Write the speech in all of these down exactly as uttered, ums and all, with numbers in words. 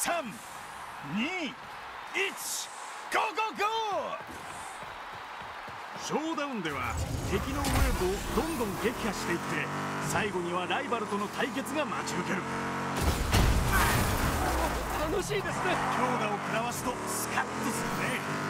さんにいちゴーゴーゴー。ショーダウンでは敵のウェーブをどんどん撃破していって、最後にはライバルとの対決が待ち受ける。 楽しいですね。 強打を食らわすとスカッとするね。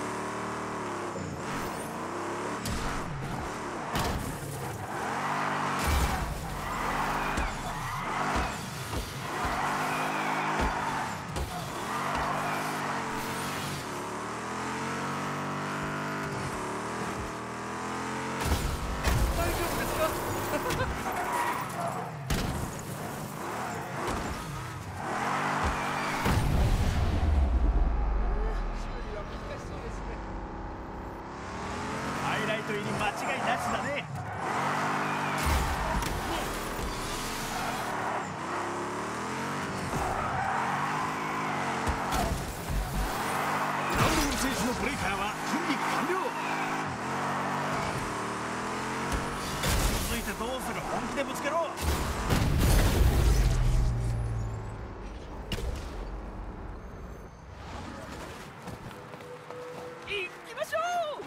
ブレイカーは準備完了。続いてどうする？本気でぶつけろ。 行きましょう。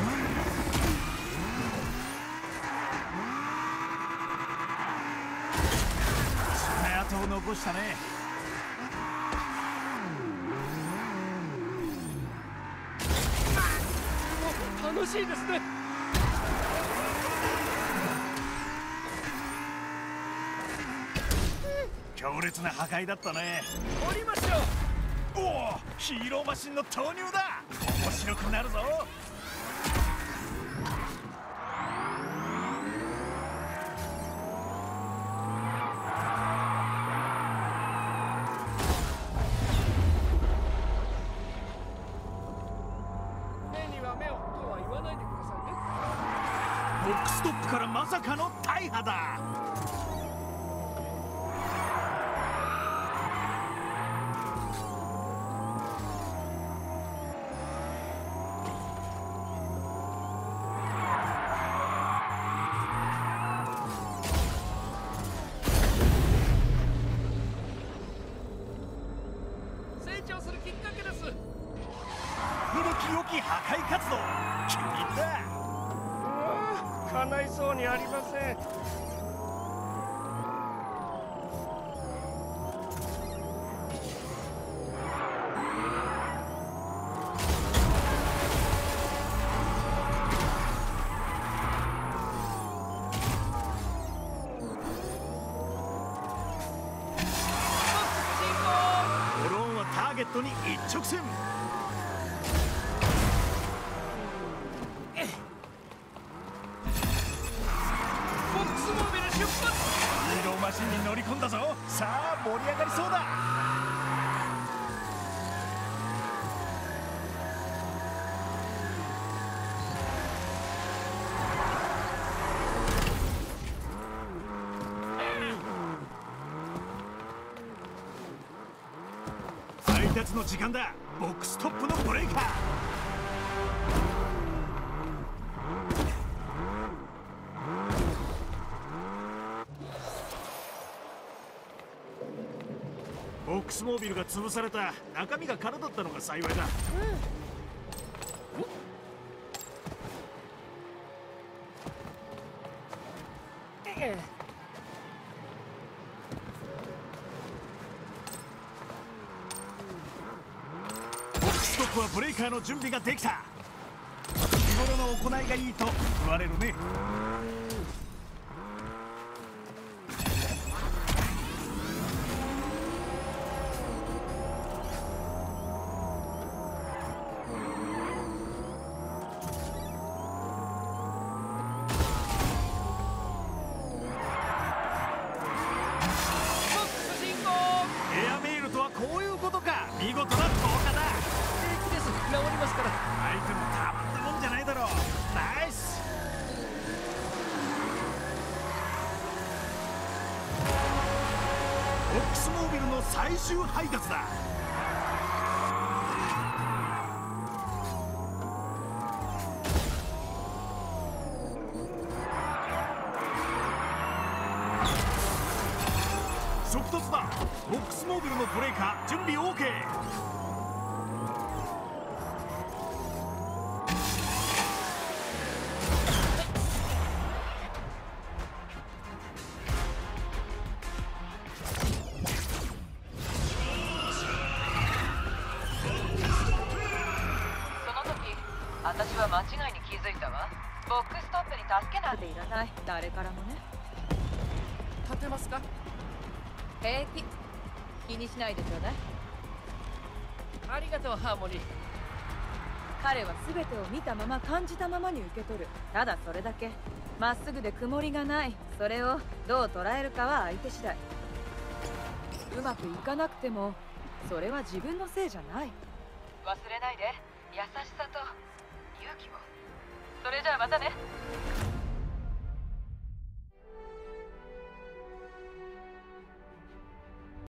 爪痕を残したね。 楽しいですね。 強烈な破壊だったね。 降りましょう。おお、ヒーローマシンの投入だ。面白くなるぞ。ボックストップからまさかの大破だ。 成長するきっかけです。 古き良き破壊活動、気に入った。 叶いそうにありません。 ドローンはターゲットに一直線。ヒーローマシンに乗り込んだぞ。さあ盛り上がりそうだ。配達の時間だ。ボックストップのブレイカー。ボックスモービルが潰された。中身が空だったのが幸いだ。ボックストップはブレイカーの準備ができた。日頃の行いがいいと言われるね。こういうことか。見事な投下だ。 平気です。治りますから。 アイテムたまったもんじゃないだろう。ナイス。ボックスモービルの最終配達だ。ソフトスだ。ボックスモービルのブレーカー準備 OK。 私は間違いに気づいたわ。ボックストップに助けなんていらない。誰からもね。 立てますか？ 平気。気にしないでちょうだい。 ありがとうハーモニー。 彼は全てを見たまま感じたままに受け取る。ただそれだけ。まっすぐで曇りがない。それをどう捉えるかは相手次第。うまくいかなくてもそれは自分のせいじゃない。忘れないで。優しさと勇気を。それじゃあまたね。